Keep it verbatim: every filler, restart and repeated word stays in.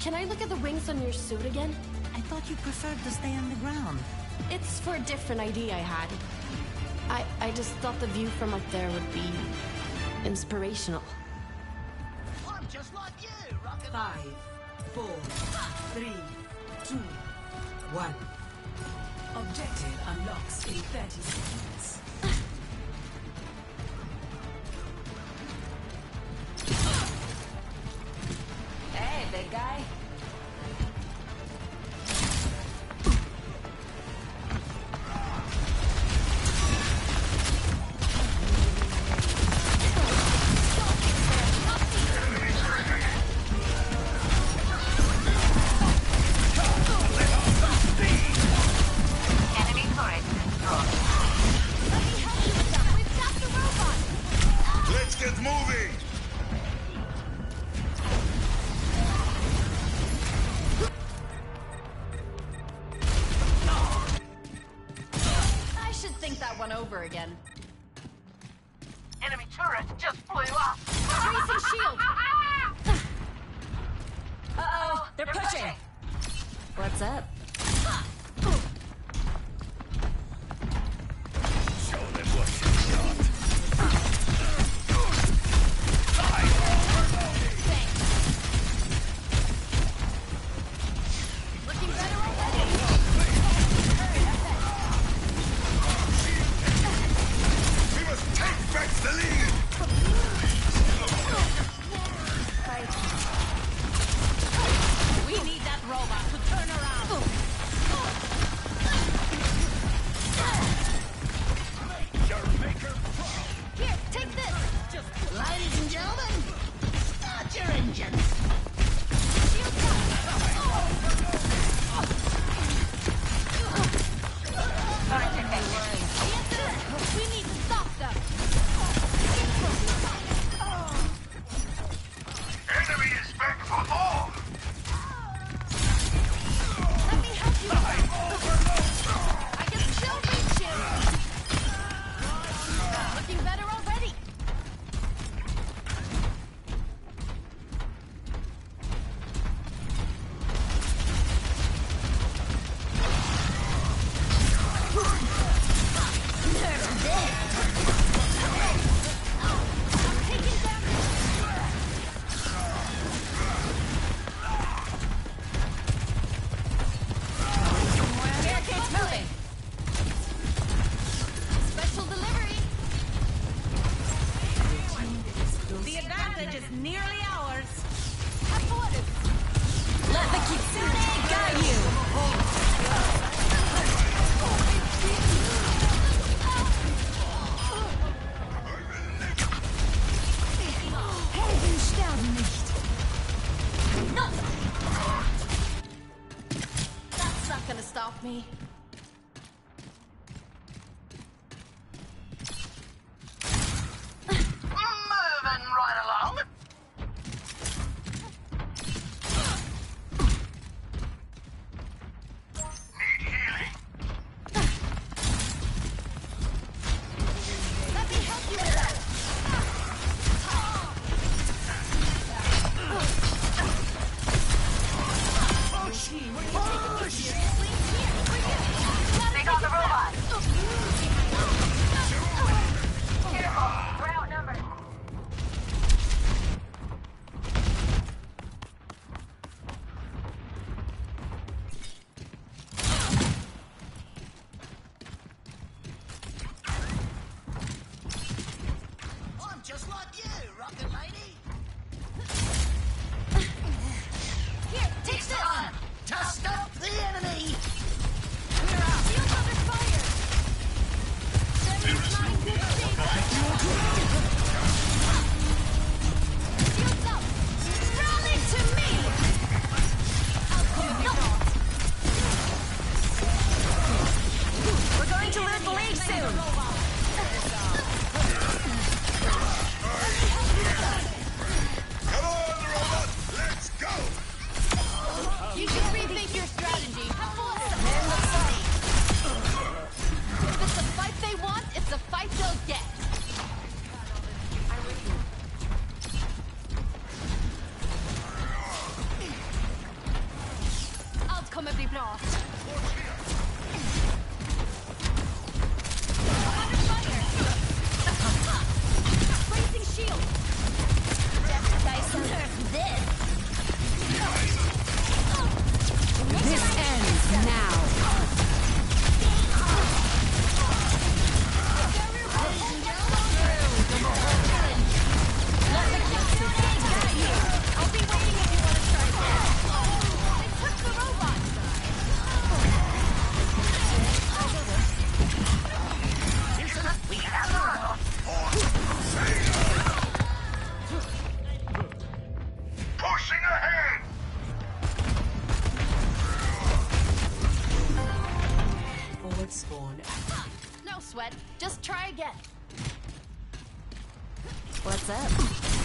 can I look at the wings on your suit again? I thought you preferred to stay on the ground. It's for a different idea I had. I, I just thought the view from up there would be inspirational. I'm just like you, rocket. Five, four, three, two, one. Objective unlocks in thirty seconds. Hey, big guy. Over again. Enemy turret just flew up. Raising shield. Uh-oh, they're pushing. What's up? Show them what you got. Looking better already. Take back the lead! We need that robot to turn around. Make your maker proud. Here, take this. Just, ladies and gentlemen, start your engines. Shield up. We need to stop them. Enemy is back for more! Let me help you. I can still reach you. Looking better already. Me. Moving right along. Need healing. Let me help you with that. Push! Push! Take on the robot. Careful, we're outnumbered. I'm just like you, rocket lady. Here, take this. Time to stop the enemy. We're out. Shield under fire. Seven's not in good shape. Shields up. Rally to me. We're going to lose the lead soon. Come on, robot! Let's go! You should rethink your strategy. Have fun. If it's a fight they want, it's a fight they'll get. kommer bli bra. Placing shield. This ends now. I'll be waiting if you want to start again. They took the robot. Pushing ahead! Forward spawn. No sweat. Just try again. What's up?